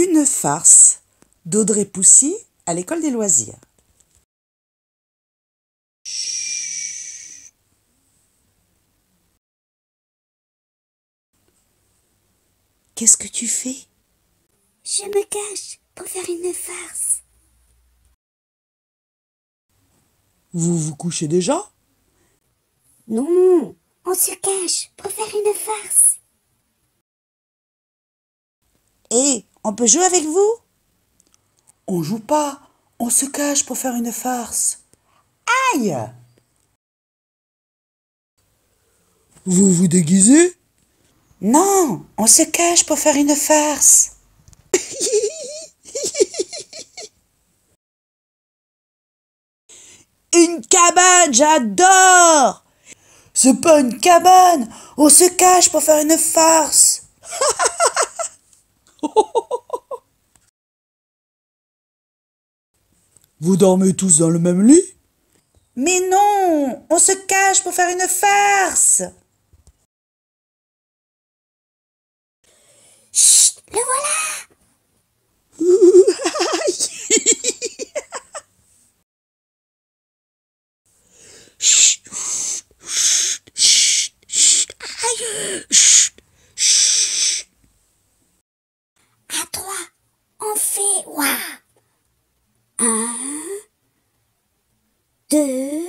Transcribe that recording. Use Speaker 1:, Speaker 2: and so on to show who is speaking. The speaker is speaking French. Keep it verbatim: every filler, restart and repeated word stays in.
Speaker 1: Une farce d'Audrey Poussy à l'école des loisirs. Chut. Qu'est-ce que tu fais?
Speaker 2: Je me cache pour faire une farce.
Speaker 1: Vous vous couchez déjà?
Speaker 2: Non, on se cache pour faire une farce.
Speaker 1: Hé, on peut jouer avec vous? On joue pas, on se cache pour faire une farce. Aïe! Vous vous déguisez? Non, on se cache pour faire une farce. Une cabane, j'adore! C'est pas une cabane, on se cache pour faire une farce. Vous dormez tous dans le même lit? Mais non, on se cache pour faire une farce.
Speaker 2: Chut, le voilà!
Speaker 1: Chut, chut, chut, chut, aïe, chut, chut.
Speaker 2: À trois, on fait ouah. Un, deux,